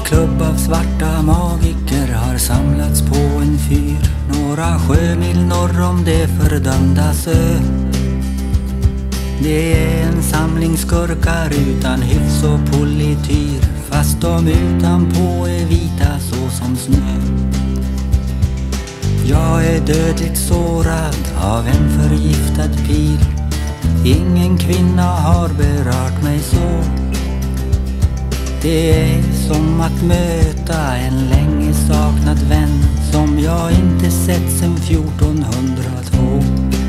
klubb av svarta magiker har samlats på en fyr några sjömil norr om det fördömdas ö. Det är en samling skurkar utan hyfs och polityr, fast de utanpå är vita så som snö. Jag är dödligt sårad av en förgiftad pil. Ingen kvinna har berört mig så. Det är som att möta en länge saknad vän som jag inte sett sedan 1402.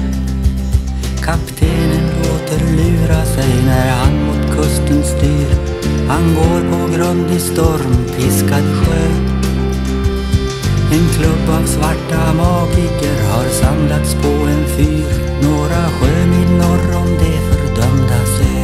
Kaptenen låter lura sig när han mot kusten styr. Han går på grund i stormpiskad sjö. En klubb av svarta magiker har samlats på en fyr några sjömil norr om det fördömdas ö.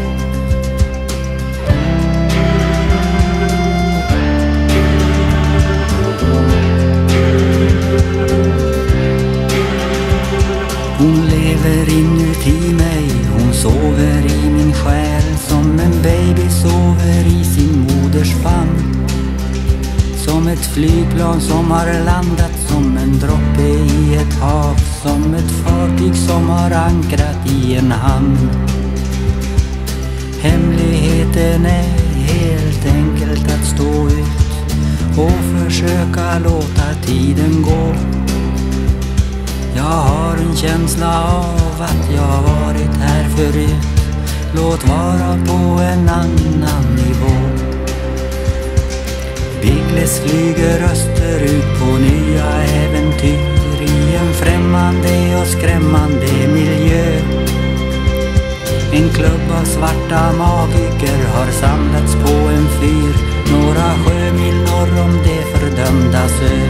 Hon lever inuti mig, hon sover i min själ som en baby sover i sin moders famn. Som ett flygplan som har landat, som en droppe i ett hav, som ett fartyg som har ankrat i en hamn. Hemligheten är helt enkelt att stå ut och försöka låta tiden gå. Jag har en känsla av att jag varit här förut, låt vara på en annan nivå. Bigles flyger österut på nya äventyr i en främmande och skrämmande miljö. En klubb av svarta magiker har samlats på en fyr några sjömil norr om det fördömdas ö.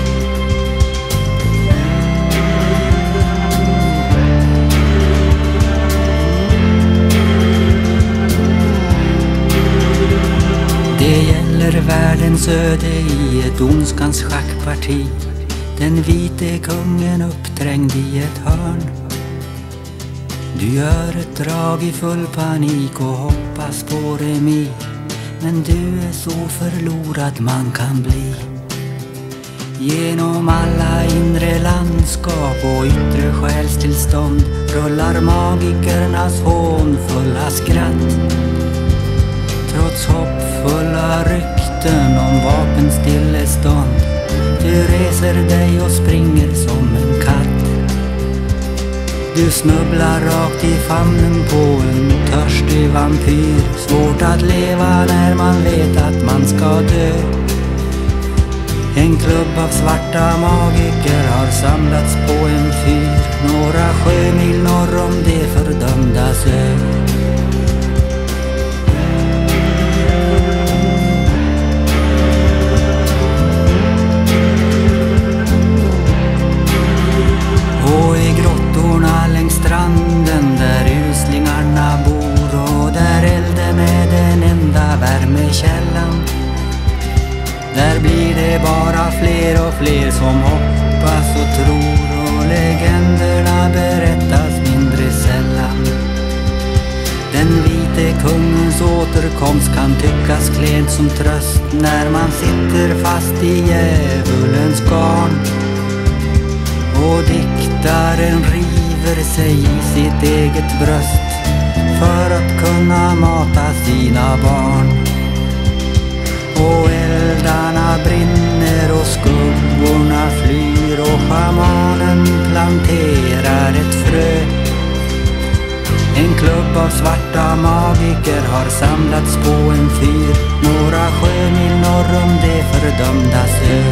Det gäller världens öde i ett ondskans schackparti. Den vite kungen uppträngd i ett hörn. Du gör ett drag i full panik och hoppas på remi, men du är så förlorad man kan bli. Genom alla inre landskap och yttre själstillstånd rullar magikernas hånfulla skratt. Trots hoppfulla rykten om vapenstillestånd, du reser dig och springer som en katt. Du snubblar rakt i famnen på en törstig vampyr. Svårt att leva när man vet att man ska dö. En klubb av svarta magiker har samlats på en fyr några sjömil norr om det fördömdas ö. Stranden där uslingarna bor och där elden är den enda värmekällan. Där blir det bara fler och fler som hoppas och tror, och legenderna berättas mindre sällan. Den vite kungens återkomst kan tyckas klent som tröst när man sitter fast i djävulens garn. Och diktaren river sig i sitt eget bröst för att kunna mata sina barn. Och eldarna brinner och skuggorna flyr och schamanen planterar ett frö. En klubb av svarta magiker har samlats på en fyr några sjömil norr om det fördömdas ö.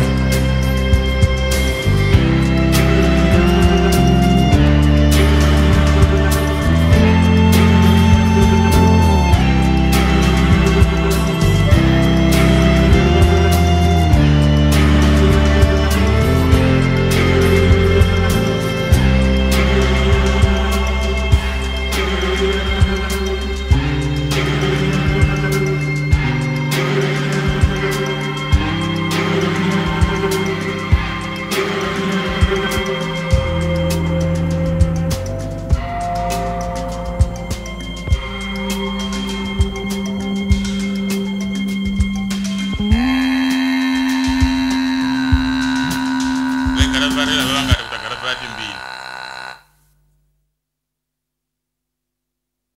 ngare la ngare utakara pati mbi